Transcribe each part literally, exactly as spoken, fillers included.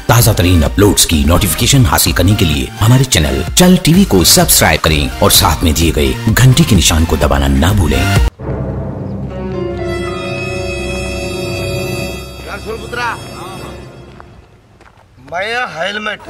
ताज़ा तरीन अपलोड्स की नोटिफिकेशन हासिल करने के लिए हमारे चैनल चल टीवी को सब्सक्राइब करें और साथ में दिए गए घंटी के निशान को दबाना ना भूलें। मैं हेलमेट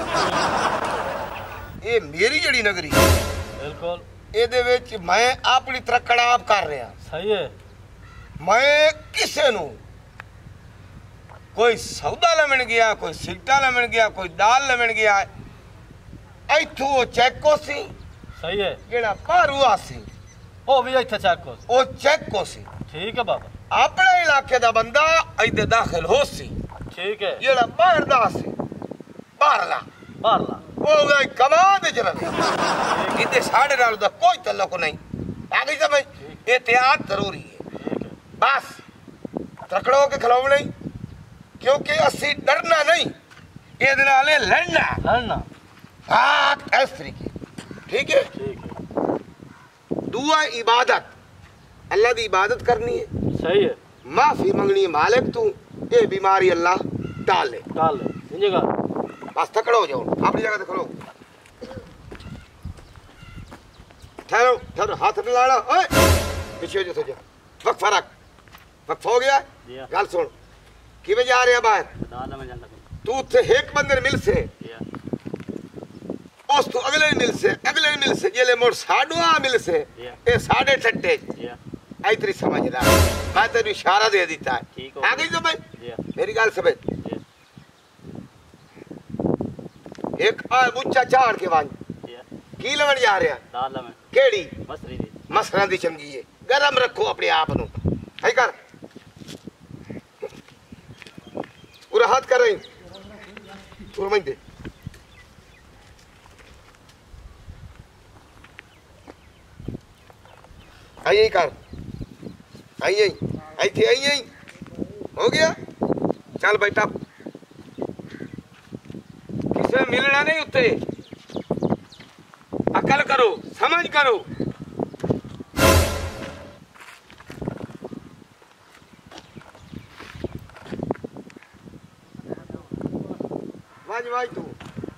ये मेरी जड़ी नगरी बिल्कुल ਇਹਦੇ ਵਿੱਚ मैं अपनी तरक्कड़ आप कर रहा सही है। मैं किसे नु कोई सौदा लमन गया, कोई सिगटा लमन गया, कोई दाल लमन गया, इथों वो चेक को सी सही है जेड़ा बाहर हुआ सी ओ भी इथे चेक को वो चेक को सी ठीक है बाबा। अपने इलाके दा बंदा इधर दाखिल हो सी ठीक है, जेड़ा बाहर दा सी बाहरला बाहरला वो गई कमाल दे चला इधर साढ़े नाल दा कोई तल्लुक नहीं। आ गई समझ? एहतियात जरूरी है बस, तकड़ो के खिलाव नहीं, क्योंकि असी डरना नहीं, ये नाले लड़ना लड़ना हाँ इस तरीके ठीक है। ठीक है दुआ इबादत अल्लाह की इबादत करनी है, सही है। माफी मंगनी है मालिक तू, ये बीमारी अल्लाह टाल ले टाल ले जगह बस तकड़ो हो जाओ अपनी जगह खड़ो ठहरो ठहरो हाथ नहीं लाना ओए पीछे जो जा वक्फा रख वक्फा हो गया गल सुन कि जा रहे बाहर तू थे एक बंदे मिल से उस तू अगले मिल से अगले मिल से जेले मोर साडुआ मिल से ए साढ़े ठट्टे इतनी समझ रहा मैं तेरे इशारा दे देता है आ गई तो भाई मेरी गल समझ एक आ बुच्चा चाड़ के वांज की लवण जा रहा दाल लवण केड़ी मसरी दी मसरा दी चंगी है गरम रखो अपने आप नु है कर पूरा हाथ कर रही पूरा मैं दे आई आई कर आई आई आई थी आई आई हो गया चल बेटा किसे मिलना नहीं उत्ते अकल करो समझ करो वाज वाज तू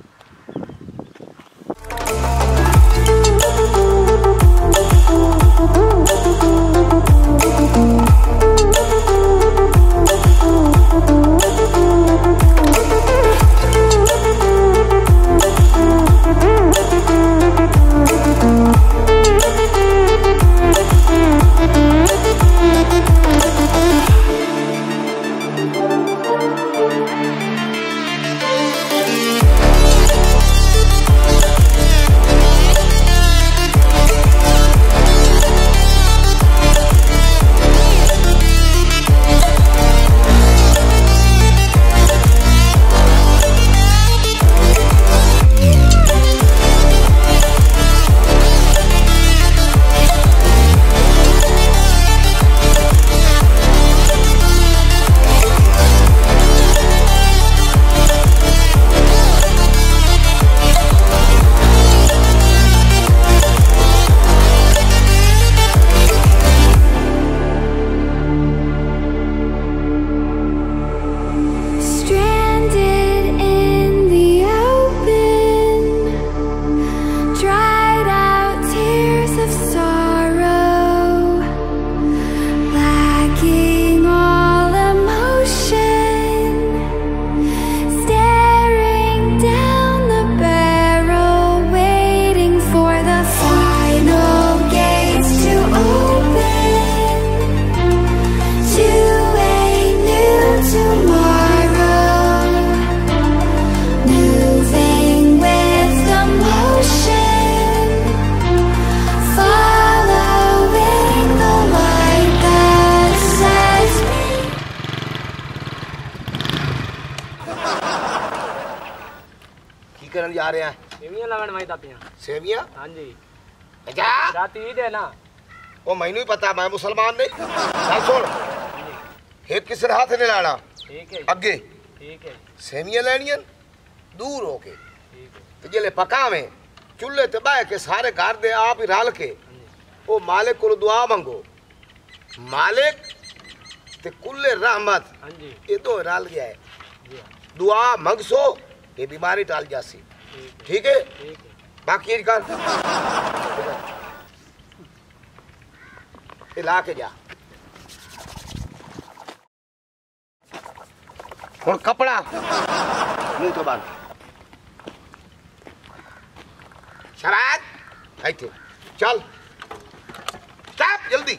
करन जा रहे हैं सेवियां लावन माई तापियां सेवियां हां जी अच्छा रात ईद है ना ओ मैनू ही पता मैं मुसलमान नहीं चल सुन एक किस हाथ नहीं लाना ठीक है अगे ठीक है सेवियां लेनियां दूर होके ठीक है ते जेले पकावे चूल्हे ते बह के सारे घर दे आप ही रल के ओ मालिक को दुआ मंगो मालिक ते कुल्ले रहमत हां जी ये तो रल गया है दुआ मंगसो ये बीमारी टाल जासी। ठीक है बाकी ये कर ला के जा हुण कपड़ा मुंह तो बंद शराब ऐथे चल स्टॉप जल्दी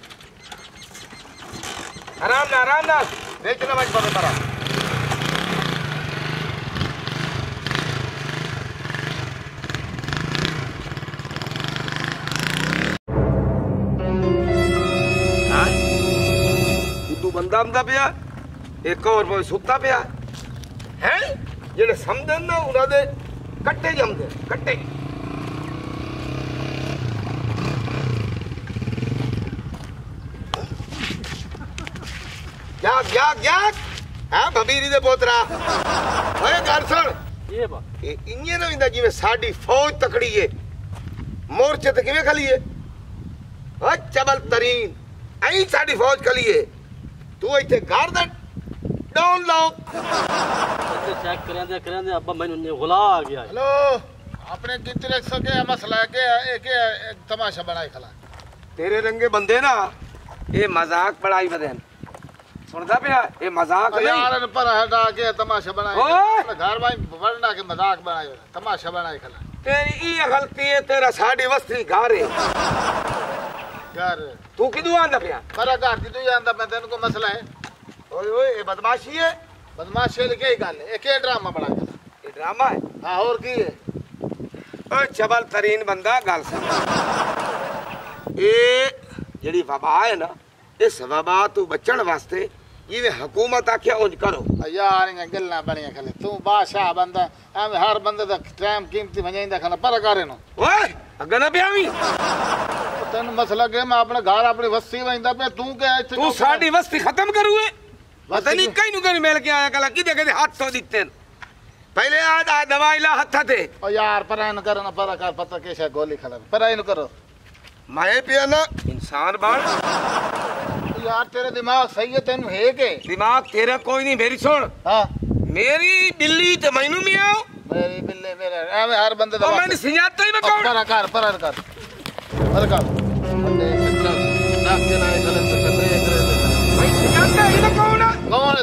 आराम ना आराम ना बेचना मत पड़े पड़ा बंदा बंदा पिया एक और कोई सुता पिया है जेडे समझन ना उन्होंने कट्टे जमदे कट्टे जाग जाग जाग है भबीरी दे पोतरा ओए घर सुन ये बा ए इंजे ना इंदा जिवें साडी फौज तकड़ी है मोर्चे ते किवें खली है ओ चबल तरीन आई साडी फौज खली है तू इथे घर दा डाउन लाओ चेक करांदे करांदे अब्बा मैनू गुला आ गया। हेलो अपने कितने सके मसला के एक तमाशा बनाई खला तेरे रंगे बंदे ना ये मजाक बढ़ाई बदेन सुनदा पिया ये मजाक नहीं यार पर हटा के तमाशा बनाई घर भाई वरना के मजाक बनाई तमाशा बनाई खला तेरी ये गलती है तेरा साडी वस्ती घर है घर तू किदू आंदा पिया पर घर की तू जानदा मैं तेन को मसला है ओए ओए ये बदमाशी है बदमाशी की गल है एक ड्रामा बना ये ड्रामा है हां और की है ओ चबल तरीन बंदा गल सुन ये जेडी वबा है ना इस वबा तू बचण वास्ते ये हुकूमत आखे उंज करो यार इन गल्ला बनिया खले तू बादशाह बंदा हम हर बंदे दा टाइम कीमती वजाइंदा खला पर करे नो ओए अगे ना पियावी तेन मसला के मैं अपने घर अपनी वस्ती वजाइंदा पे तू के तू साडी वस्ती खत्म करूए पता नहीं कई नु कई मिल के आया कला किदे किदे हाथ तो दिखते पहले आज आ दवाई ला हथा थे ओ यार पर इन करना पर कर पता कैसे गोली खला पर इन करो मैं पिया ना इंसान बन यार तेरे दिमाग सही है तेन है के दिमाग तेरा कोई नहीं मेरी सुन हां मेरी बिल्ली ते मैनू में आओ मेरी बिल्ली मेरे एवे हर बंदे दा मैंने सियाता ही मैं कौन पर कर पर कर पर कर बंदे सच्चा नाक के ना गलत कर रहे करे भाई सियाता ही मैं कौन है कौन है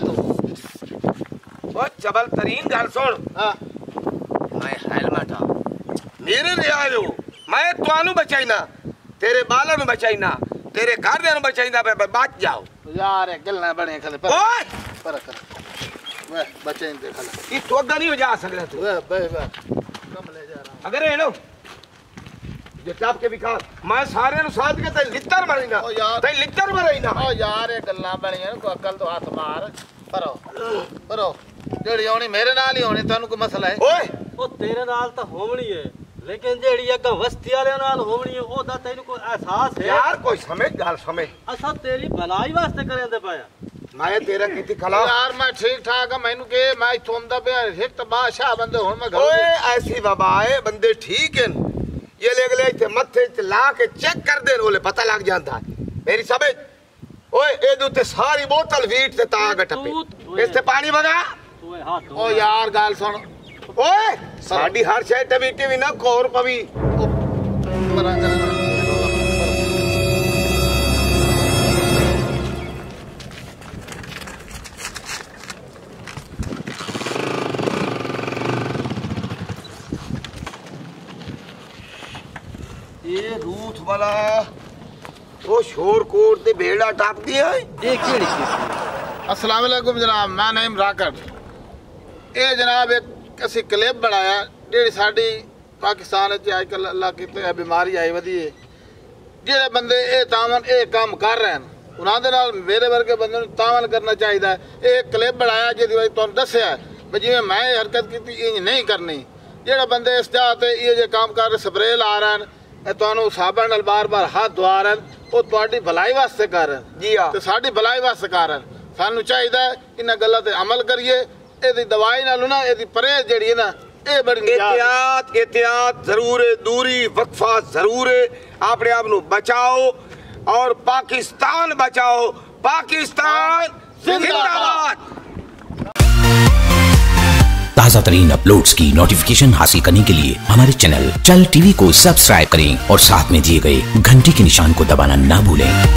तू ओ चबल तरीन गल सुन हां मैं हेलमेट आ मेरे रे आयो मैं तुआनु बचाइना तेरे बाला नु बचाइना तेरे घर दे नु बचाइना पे बच जाओ यार गल्ला बने खले पर ओए पर कर वे बचे इन खले ये तो अगर नहीं हो जा सकता तू वे बे बे कम ले जा रहा अगर हेलो जो टाप के विकास मैं सारे नु साथ के ते लित्तर मारीना ओ यार ते लित्तर मारीना ओ यार ये गल्ला बनी को अकल तो हाथ मार परो परो जेड़ी होनी मेरे नाल ही होनी तन्नू को मसला है ओए ओ तेरे नाल तो होवणी है लेकिन जेड़ी अग वस्ती वाले नाल होवणी है ओदा तैनू कोई एहसास है यार कोई समझ गाल समझ असा तेरी भलाई वास्ते करेंदे पाया मैं तेरा किती खला यार मैं ठीक ठाक है मैनू के मैं थोंदा पे एक तो बादशाह बंदे हुन मैं घर ओए ऐसी वबा है बंदे ठीक है ये ले गले थे मथे च ला के चेक कर दे ओले पता लग जाता है मेरी समझ ओए ए दू ते सारी बोतल वीट ते ताग टपे इस ते पानी भगा तू हाथ ओ यार गाल सुन ओए साडी हर शय टवी टीवी ना कोर पवी मरा कर ये रूथ वाला ओ शोरकोट ते भेड़ा टाप दिया है ये केड़ी अस्सलाम वालेकुम जनाब मैं नाम राकट ए जनाब एक असी क्लिप बनाया जेड़ी साडी पाकिस्तान च आजकल अल्लाह की बीमारी आई वधी है जेड़े बंदे ए तावन ए काम कर रहे हैं उन्हां दे नाल मेरे वर्गे बंदे नूं तावन करना चाहिदा है ए क्लिप बनाया जेदी वजह तुहानूं दस्सिया मैं जिवें मैं हरकत कीती इंज नहीं करनी जेड़े बंदे इस जगह ते ये जे काम कर स्प्रे ला रहे हैं तुहानूं साबन नाल बार बार हाथ धुआ रहे हैं वो तुहाडी भलाई वास्ते कर रहे हैं जी हां ते साडी भलाई वास्ते कर रहे हैं सानू चाहिदा इन्हां गल्लां ते अमल करिए एदी दवाई नालों ना एदी परहेज जेड़ी है ना ए बड़ी एहतियात एहतियात जरूर है दूरी वक्फा जरूर है अपने आप नु बचाओ और पाकिस्तान बचाओ पाकिस्तान जिंदाबाद। ताज़ा तरीन अपलोड्स की नोटिफिकेशन हासिल करने के लिए हमारे चैनल चल टीवी को सब्सक्राइब करें और साथ में दिए गए घंटी के निशान को दबाना ना भूलें।